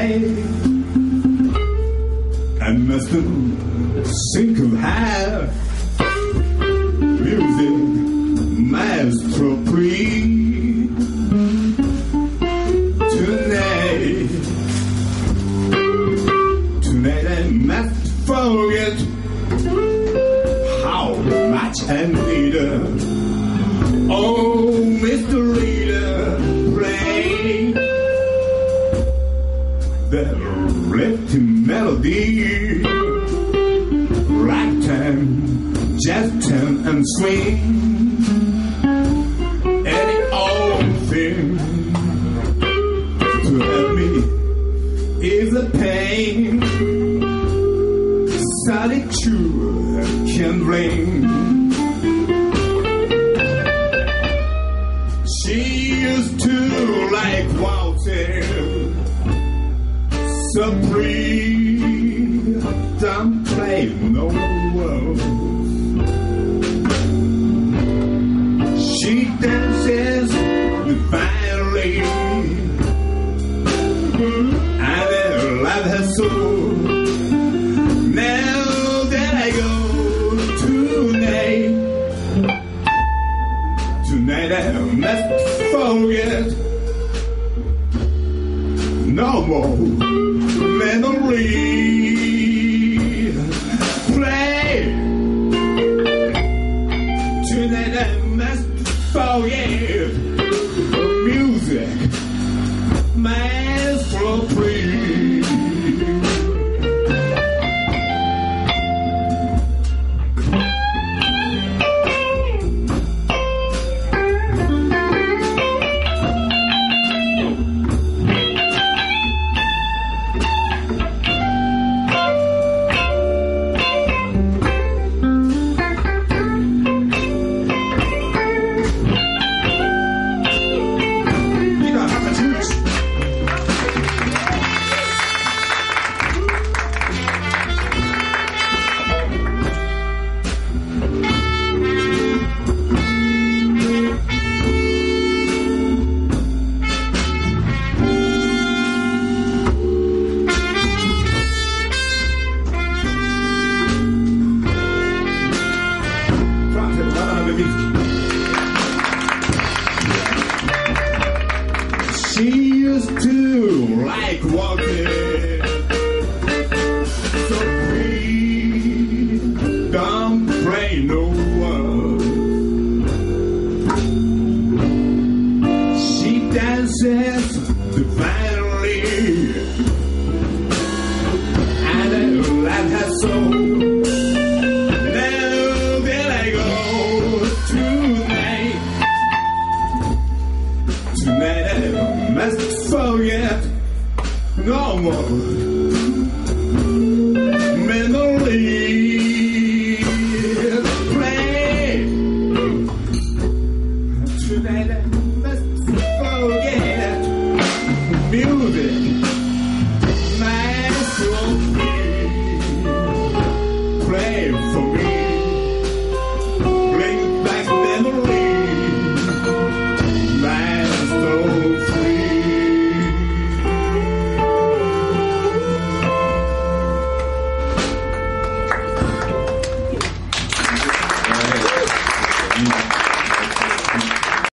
tonight. I must think of how music maestro free tonight. Tonight I must forget how much I need her. Oh, Mr. Leader, play the lifting melody, ragtime, jazz time and swing, any old thing to help me is a pain. Solitude can bring. She used to like waltzing, so free, don't play no more. She dances divinely, and I love her so. Now that I go tonight I must forget. No more memory. Play. Tonight I must forget music. Maestro free. She used to like walking, so free, don't pray no one. She dances divinely, and I love her so. Now that I go tonight I must forget no more memories. Play. Tonight I must forget music.